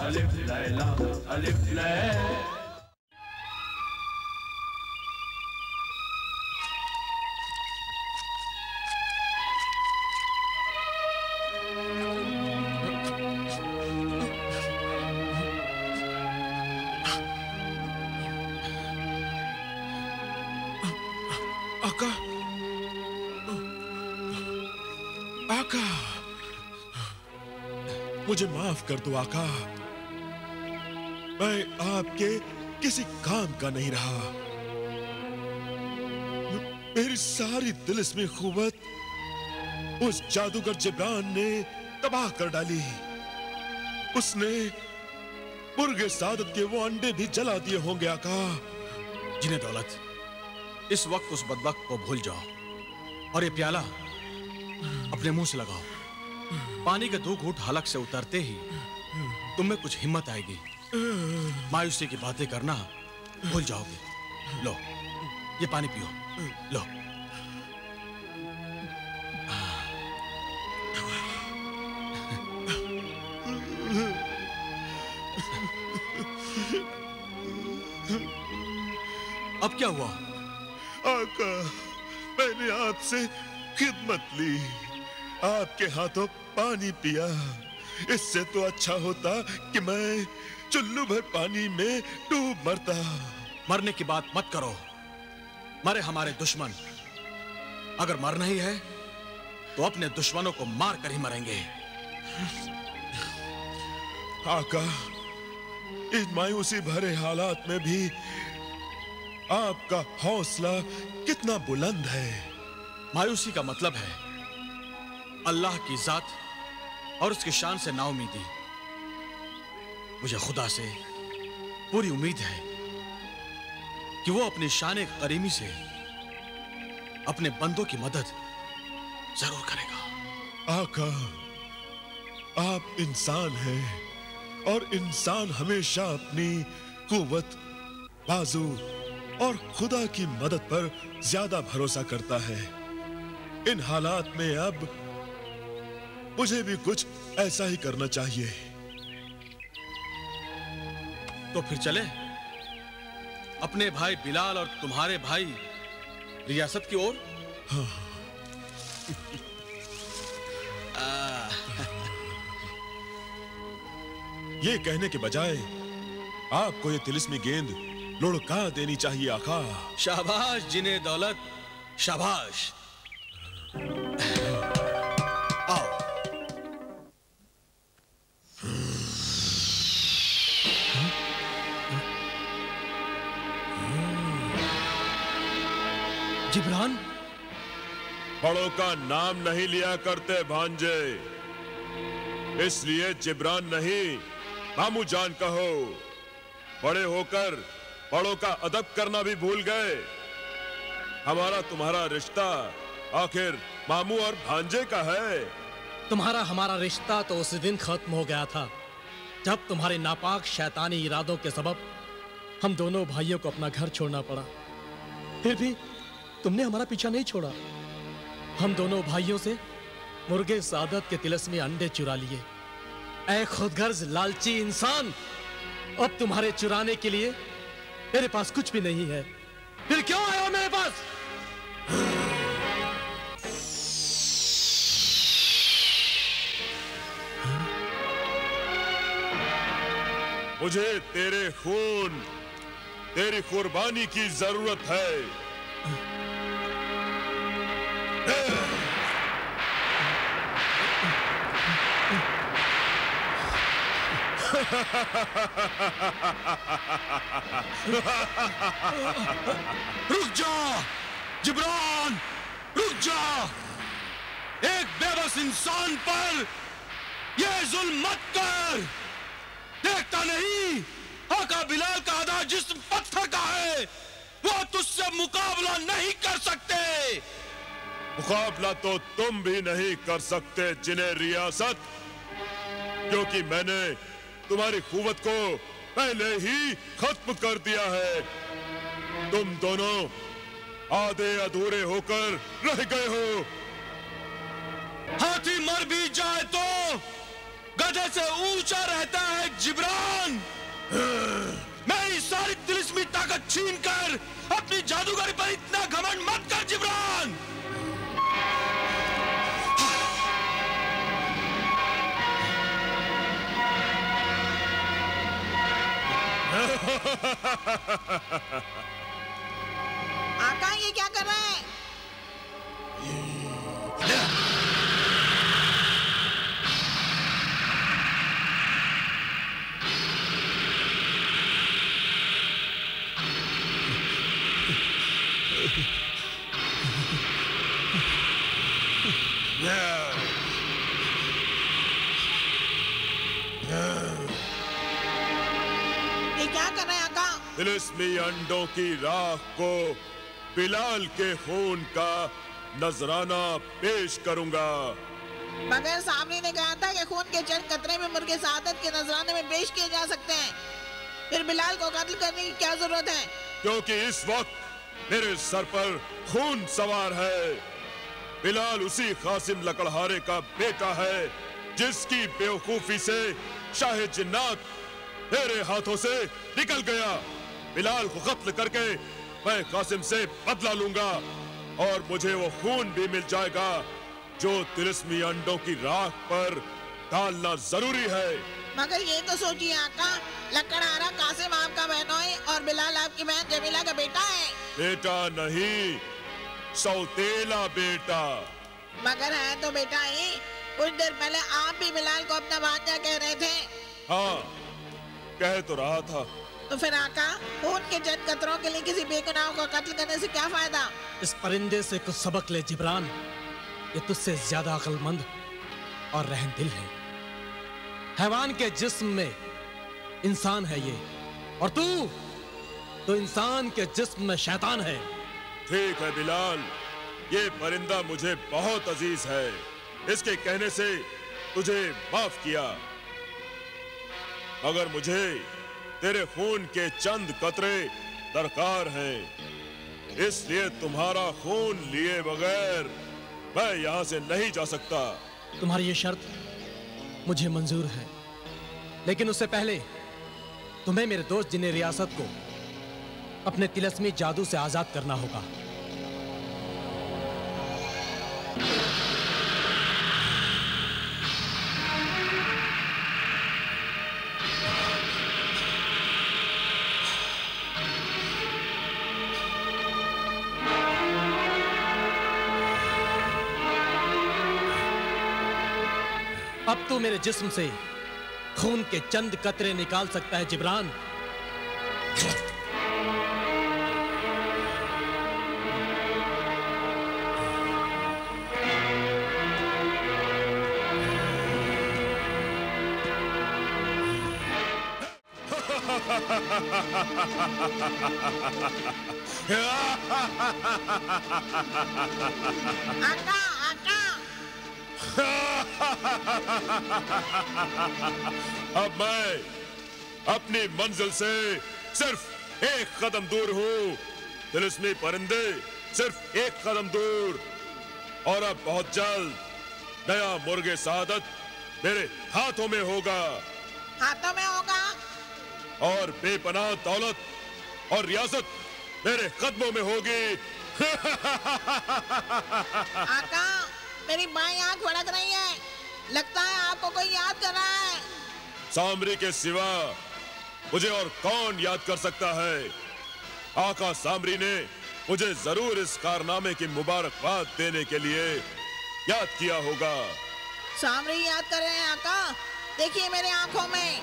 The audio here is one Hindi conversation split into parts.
Alif Layla, Alif Layla. आका, आका, मुझे माफ कर दो आका। मैं आपके किसी काम का नहीं रहा। मेरी सारी तिलिस्मी क़ुव्वत उस जादूगर जिब्रान ने तबाह कर डाली। उसने मुर्गे सादत के वो अंडे भी जला दिए होंगे आका। जिन्हें दौलत, इस वक्त उस बदबख्त को भूल जाओ और ये प्याला अपने मुंह से लगाओ। पानी के 2 घूंट हलक से उतरते ही तुम में कुछ हिम्मत आएगी। मायूसी की बातें करना भूल जाओगे। लो, ये पानी पियो। लो। अब क्या हुआ? आका, मैंने आपसे खिदमत ली, आपके हाथों पानी पिया। इससे तो अच्छा होता कि मैं चुल्लू भर पानी में डूब मरता। मरने की बात मत करो। मरे हमारे दुश्मन। अगर मरना ही है तो अपने दुश्मनों को मार कर ही मरेंगे। आका, इस मायूसी भरे हालात में भी आपका हौसला कितना बुलंद है। मायूसी का मतलब है अल्लाह की जात और उसकी शान से नाउमीदी। मुझे खुदा से पूरी उम्मीद है कि वो अपनी शान करीमी से अपने बंदों की मदद जरूर करेगा। आका, आप इंसान हैं और इंसान हमेशा अपनी कुव्वत, बाजू और खुदा की मदद पर ज्यादा भरोसा करता है। इन हालात में अब मुझे भी कुछ ऐसा ही करना चाहिए। तो फिर चले अपने भाई बिलाल और तुम्हारे भाई रियासत की ओर। हाँ। ये कहने के बजाय आपको ये तिलिस्मी गेंद लुढ़का देनी चाहिए आका। शाबाश जिन्हें दौलत, शाबाश। आओ। जिब्रान, बड़ों का नाम नहीं लिया करते भांजे, इसलिए जिब्रान नहीं मामू जान कहो। बड़े होकर बड़ों का अदब करना भी भूल गए। हमारा तुम्हारा रिश्ता आखिर मामू और भांजे का है। तुम्हारा हमारा रिश्ता तो उस दिन खत्म हो गया था जब तुम्हारे नापाक शैतानी इरादों के सबब हम दोनों भाइयों को अपना घर छोड़ना पड़ा। फिर भी तुमने हमारा पीछा नहीं छोड़ा। हम दोनों भाइयों से मुर्गे सादत के तिलस्मी अंडे चुरा लिए। ऐ खुदगर्ज लालची इंसान, अब तुम्हारे चुराने के लिए मेरे पास कुछ भी नहीं है। फिर क्यों आए हो मेरे पास? मुझे तेरे खून, तेरी कुर्बानी की जरूरत है। रुक जा जिब्रान, रुक जा। एक बेबस इंसान पर यह जुल्म मत कर। देखता नहीं आका बिलाल का आधा जिस्म पत्थर का है, वो तुझसे मुकाबला नहीं कर सकते। मुकाबला तो तुम भी नहीं कर सकते जिन्हें रियासत, क्योंकि मैंने तुम्हारी कुव्वत को पहले ही खत्म कर दिया है। तुम दोनों आधे अधूरे होकर रह गए हो। हाथी मर भी जाए तो गधे से ऊंचा रहता है जिब्रान। ताकत छीन कर अपनी जादूगरी पर इतना घमंड मत कर जिब्रान। आका ये क्या कर रहा है? ये क्या कर रहे हैं आका? तिलिस्मी अंडों की राख को बिलाल के खून का नजराना पेश करूंगा। मगर सामने ने कहा था कि खून के चंद कतरे में मुर्गे सादत के नजराने में पेश किए जा सकते हैं। फिर बिलाल को कत्ल करने की क्या जरूरत है? क्योंकि इस वक्त मेरे सर पर खून सवार है। बिलाल उसी कासिम लकड़हारे का बेटा है जिसकी बेवकूफी से शाह जिन्नात मेरे हाथों से निकल गया। बिलाल को कत्ल करके मैं कासिम से बदला लूंगा और मुझे वो खून भी मिल जाएगा जो तिलिस्मी अंडों की राख पर डालना जरूरी है। मगर ये तो सोचिए आका, लकड़हारा कासिम आपका बहनोई और बिलाल आपकी बहन जमीला का बेटा है। बेटा नहीं, सौतेला बेटा। मगर है तो बेटा ही। कुछ देर पहले आप भी बिलाल को अपना भांजा कह रहे थे। हाँ, कह तो रहा था। तो फिर आका, खून के चंद कतरों के लिए किसी बेगुनाह को कत्ल करने से क्या फायदा? इस परिंदे से कुछ सबक ले जिब्रान। ये तुझसे ज्यादा अक्लमंद और रहमदिल है। हैवान के जिस्म में इंसान है ये, और तू तो इंसान के जिस्म में शैतान है। ठीक है बिलाल, ये परिंदा मुझे बहुत अजीज है। इसके कहने से तुझे माफ किया, मगर मुझे तेरे खून के चंद कतरे दरकार हैं। इसलिए तुम्हारा खून लिए बगैर मैं यहाँ से नहीं जा सकता। तुम्हारी ये शर्त मुझे मंजूर है, लेकिन उससे पहले तुम्हें मेरे दोस्त जिन्हें रियासत को अपने तिलस्मी जादू से आजाद करना होगा। अब तू मेरे जिस्म से खून के चंद कतरे निकाल सकता है जिब्रान। आका, आका। अब मैं अपनी मंजिल से सिर्फ एक कदम दूर हूँ। तिलिस्मी परिंदे सिर्फ एक कदम दूर, और अब बहुत जल्द नया मुर्गे सादत मेरे हाथों में होगा। हाथों में होगा? और बेपनाह दौलत और रियासत मेरे कदमों में होगी। आका, मेरी बाईं आंख भड़क रही है। लगता है आपको कोई याद कर रहा है। सामरी के सिवा मुझे और कौन याद कर सकता है? आका सामरी ने मुझे जरूर इस कारनामे की मुबारकबाद देने के लिए याद किया होगा। सामरी याद कर रहे हैं आका, देखिए मेरे आंखों में।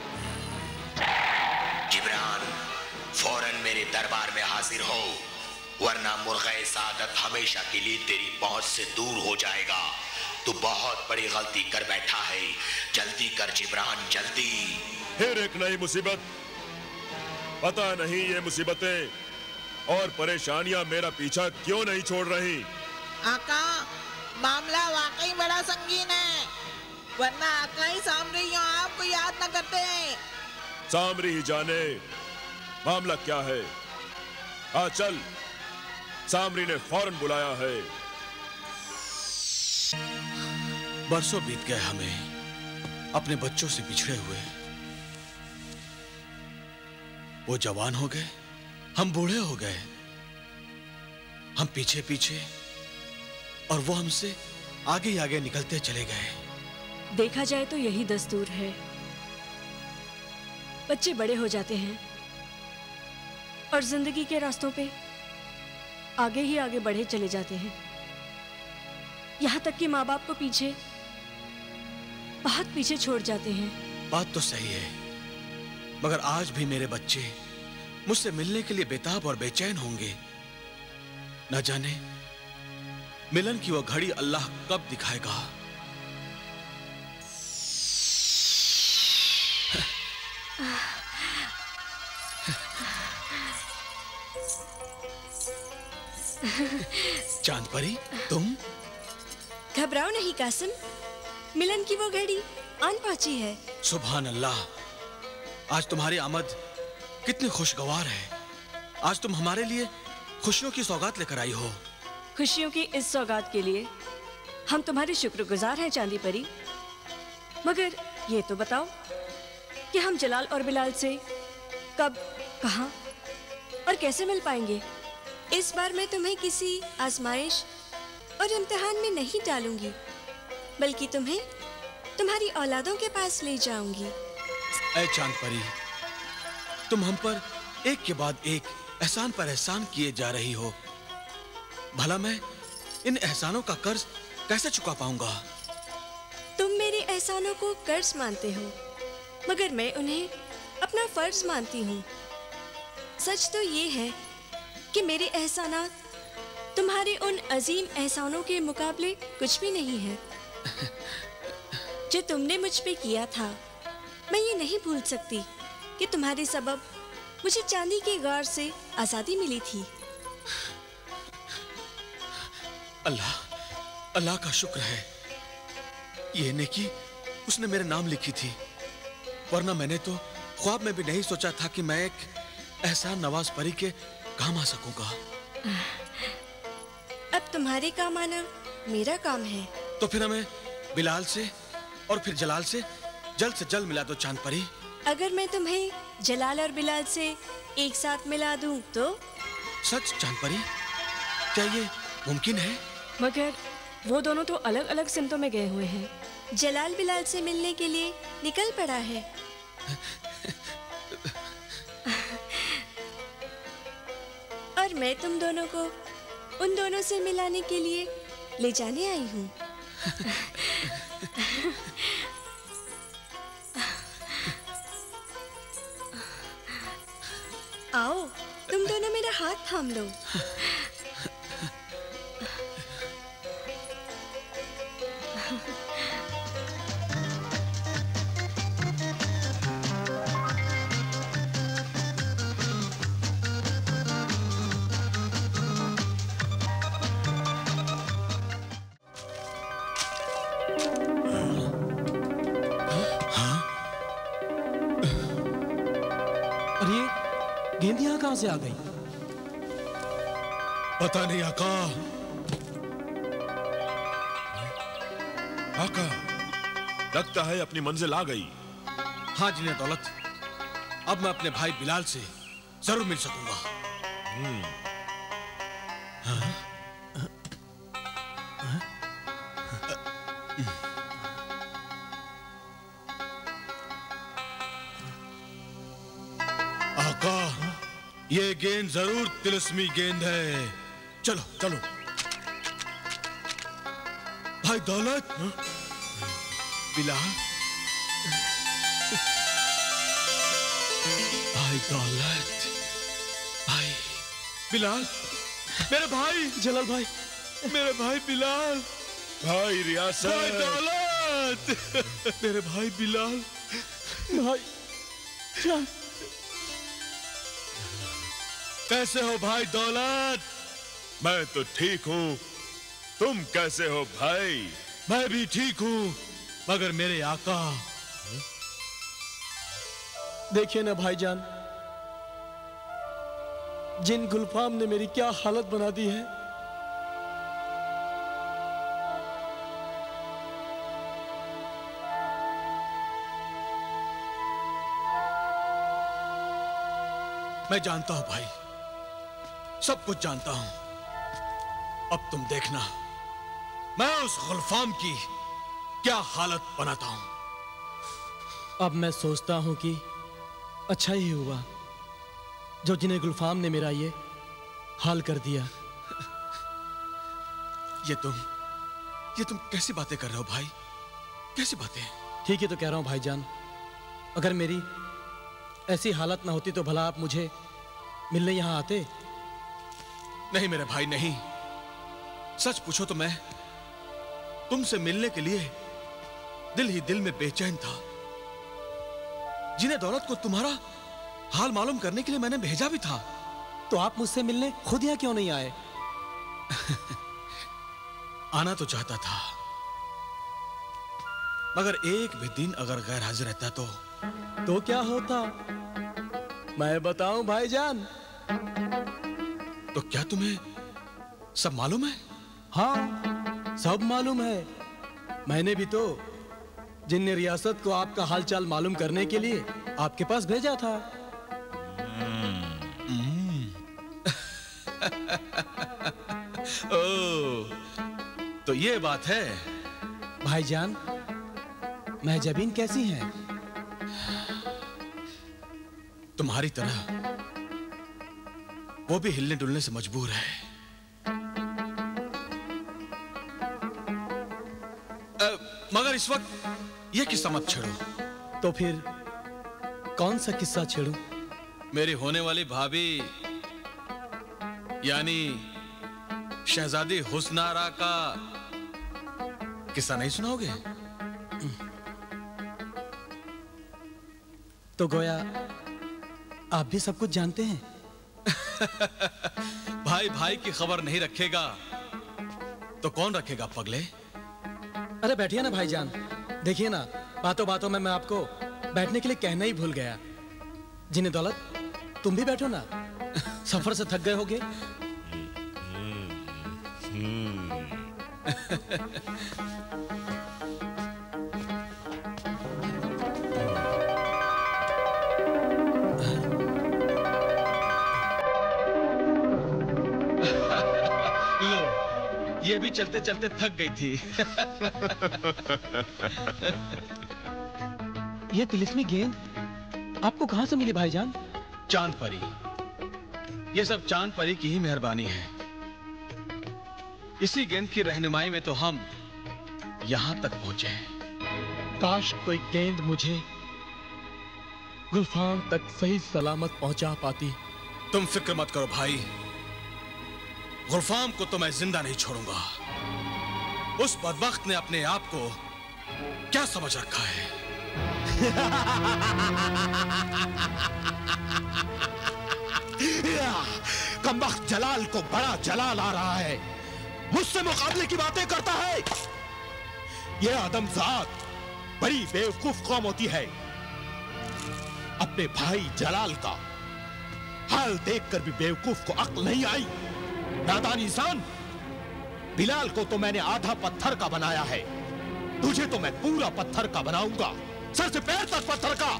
जिब्रान, फौरन मेरे दरबार में हाजिर हो, वरना मुर्गे सादत हमेशा के लिए तेरी पहुंच से दूर हो जाएगा। तू बहुत बड़ी गलती कर बैठा है। जल्दी कर जिब्रान, जल्दी। फिर एक नई मुसीबत। पता नहीं ये मुसीबतें और परेशानियां मेरा पीछा क्यों नहीं छोड़ रही। आका, मामला वाकई बड़ा संगीन है, वरना आका ही सामरी यूं आपको याद न करते हैं। सामरी ही जाने मामला क्या है। आ चल, सामरी ने फौरन बुलाया है। बरसों बीत गए हमें अपने बच्चों से बिछड़े हुए। वो जवान हो गए हम बूढ़े हो गए, हम पीछे पीछे और वो हमसे आगे ही आगे निकलते चले गए। देखा जाए तो यही दस्तूर है। बच्चे बड़े हो जाते हैं और जिंदगी के रास्तों पे आगे ही आगे बढ़े चले जाते हैं, यहाँ तक कि माँ बाप को पीछे, बहुत पीछे छोड़ जाते हैं। बात तो सही है, मगर आज भी मेरे बच्चे मुझसे मिलने के लिए बेताब और बेचैन होंगे। न जाने मिलन की वो घड़ी अल्लाह कब दिखाएगा। चांद परी, तुम घबराओ नहीं कासिम, मिलन की वो घड़ी आन पहुंची है। सुभान अल्लाह, आज तुम्हारी आमद कितनी खुशगवार है। आज तुम हमारे लिए खुशियों की सौगात लेकर आई हो। खुशियों की इस सौगात के लिए हम तुम्हारे शुक्रगुजार हैं चांदी परी। मगर ये तो बताओ कि हम जलाल और बिलाल से कब, कहां और कैसे मिल पाएंगे? इस बार मैं तुम्हें किसी आजमाइश और इम्तिहान में नहीं डालूंगी, बल्कि तुम्हें तुम्हारी औलादों के पास ले जाऊंगी। ऐ चांद परी, तुम हम पर एक के बाद एक एहसान पर एहसान किए जा रही हो। भला मैं इन एहसानों का कर्ज कैसे चुका पाऊंगा? तुम मेरे एहसानों को कर्ज मानते हो, मगर मैं उन्हें अपना फर्ज मानती हूँ। सच तो ये है कि मेरे एहसानात तुम्हारे उन अजीम एहसानों के मुकाबले कुछ भी नहीं है। जो तुमने मुझ पे किया था, मैं ये नहीं भूल सकती कि तुम्हारे सबब मुझे चांदी के गार से आजादी मिली थी। अल्लाह का शुक्र है, ये नेकी उसने मेरे नाम लिखी थी, वरना मैंने तो ख्वाब में भी नहीं सोचा था कि मैं एक एहसान नवाज परी के काम आ सकूंगा। अब तुम्हारे काम आना मेरा काम है। तो फिर हमें बिलाल से और फिर जलाल से जल्द मिला दो चांद परी। अगर मैं तुम्हें जलाल और बिलाल से एक साथ मिला दूं तो? सच चांद परी, क्या ये मुमकिन है? मगर वो दोनों तो अलग अलग सिमतों में गए हुए हैं। जलाल बिलाल से मिलने के लिए निकल पड़ा है। और मैं तुम दोनों को उन दोनों से मिलाने के लिए ले जाने आई हूँ। आओ, तुम दोनों मेरा हाथ थाम लो। गेंद यहाँ कहाँ से आ गई? पता नहीं आका। आका, लगता है अपनी मंजिल आ गई। हाँ जिन्हें दौलत, अब मैं अपने भाई बिलाल से जरूर मिल सकूंगा। आका, ये गेंद जरूर तिलिस्मी गेंद है। चलो चलो। भाई दौलत, बिलाल, भाई दौलत, भाई बिलाल, मेरे भाई जलाल भाई, मेरे भाई बिलाल, भाई रियासत, भाई दौलत, मेरे भाई बिलाल, भाई क्या? कैसे हो भाई दौलत? मैं तो ठीक हूँ, तुम कैसे हो भाई? मैं भी ठीक हूँ, मगर मेरे आका। देखिए ना भाईजान, जिन गुलफाम ने मेरी क्या हालत बना दी है। मैं जानता हूं भाई, सब कुछ जानता हूं। अब तुम देखना मैं उस गुलफाम की क्या हालत बनाता हूं। अब मैं सोचता हूं कि अच्छा ही हुआ जो जिन्हें गुलफाम ने मेरा ये हाल कर दिया। ये तुम कैसी बातें कर रहे हो भाई? कैसी बातें? ठीक है तो कह रहा हूं भाईजान, अगर मेरी ऐसी हालत ना होती तो भला आप मुझे मिलने यहां आते? नहीं मेरे भाई नहीं। सच पूछो तो मैं तुमसे मिलने के लिए दिल ही दिल में बेचैन था। जिन्हें दौलत को तुम्हारा हाल मालूम करने के लिए मैंने भेजा भी था। तो आप मुझसे मिलने खुद यहाँ क्यों नहीं आए? आना तो चाहता था, मगर एक भी दिन अगर गैर हाजिर रहता तो क्या होता? मैं बताऊं भाईजान? तो क्या तुम्हें सब मालूम है? हाँ, सब मालूम है। मैंने भी तो जिन्ने रियासत को आपका हालचाल मालूम करने के लिए आपके पास भेजा था। ओह, तो ये बात है। भाईजान, महजबीन कैसी हैं? तुम्हारी तरह वो भी हिलने डुलने से मजबूर है। मगर इस वक्त ये किस्सा मत छेड़ो। तो फिर कौन सा किस्सा छेड़ूं? मेरी होने वाली भाभी यानी शहजादी हुस्न आरा का किस्सा नहीं सुनाओगे? तो गोया आप भी सब कुछ जानते हैं। भाई भाई की खबर नहीं रखेगा तो कौन रखेगा पगले? अरे बैठिए ना भाईजान, देखिए ना बातों बातों में मैं आपको बैठने के लिए कहना ही भूल गया। जिन्हें दौलत तुम भी बैठो ना, सफर से थक गए होगे। ये भी चलते चलते थक गई थी। ये तिलिस्मी गेंद आपको कहां से मिली भाईजान? चांद परी। ये सब चांद परी की ही मेहरबानी है। इसी गेंद की रहनुमाई में तो हम यहां तक पहुंचे हैं। काश कोई गेंद मुझे गुलफाम तक सही सलामत पहुंचा पाती। तुम फिक्र मत करो भाई, गुलफाम को तो मैं जिंदा नहीं छोड़ूंगा। उस बदबख्त ने अपने आप को क्या समझ रखा है? कमबख्त जलाल को बड़ा जलाल आ रहा है, मुझसे मुकाबले की बातें करता है। यह आदमजात बड़ी बेवकूफ कौम होती है। अपने भाई जलाल का हाल देखकर भी बेवकूफ को अक्ल नहीं आई। नादान इंसान, बिलाल को तो मैंने आधा पत्थर का बनाया है, तुझे तो मैं पूरा पत्थर का बनाऊंगा, सर से पैर तक पत्थर का।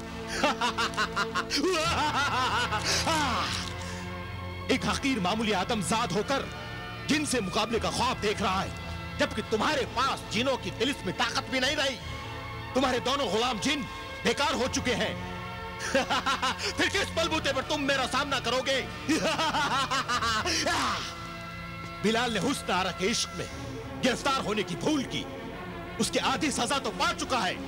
एक हकीर मामूली आदमजाद होकर जिनसे मुकाबले का ख्वाब देख रहा है, जबकि तुम्हारे पास जिनों की तिलिस्म में ताकत भी नहीं रही। तुम्हारे दोनों गुलाम जिन बेकार हो चुके हैं। फिर किस बलबूते पर तुम मेरा सामना करोगे? बिलाल ने हुस्न आरा के इश्क में गिरफ्तार होने की भूल की, उसकी आधी सजा तो पा चुका है।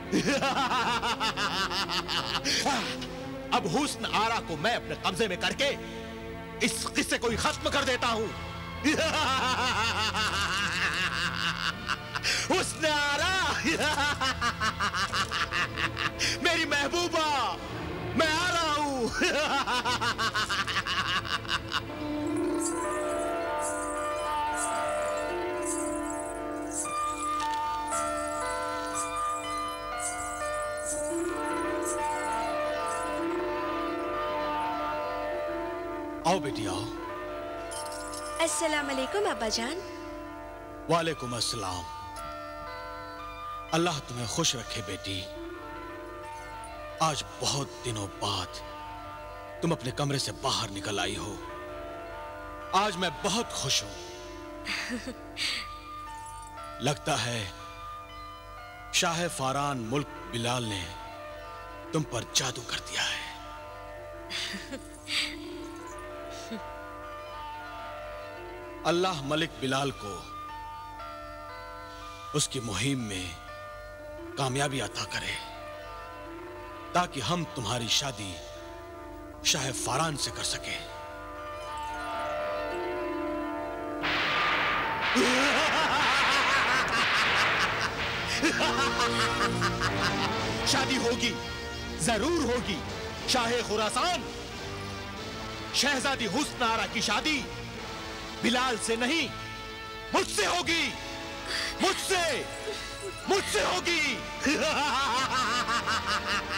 अब हुस्न आरा को मैं अपने कब्जे में करके इस किस्से को ही खत्म कर देता हूं। हुस्न आरा, मेरी महबूबा, मैं आ रहा हूं। आओ बेटी आओ। अस्सलाम वालेकुम अब्बा जान। वालेकुम अस्सलाम। अल्लाह तुम्हें खुश रखे बेटी। आज बहुत दिनों बाद तुम अपने कमरे से बाहर निकल आई हो। आज मैं बहुत खुश हूं। लगता है शाह फारान मुल्क बिलाल ने तुम पर जादू कर दिया है। अल्लाह मलिक बिलाल को उसकी मुहिम में कामयाबी अता करे ताकि हम तुम्हारी शादी शाह फारान से कर सके। शादी होगी, जरूर होगी। शाह खुरासान शहजादी हुस्न आरा की शादी बिलाल से नहीं, मुझसे होगी। मुझसे होगी।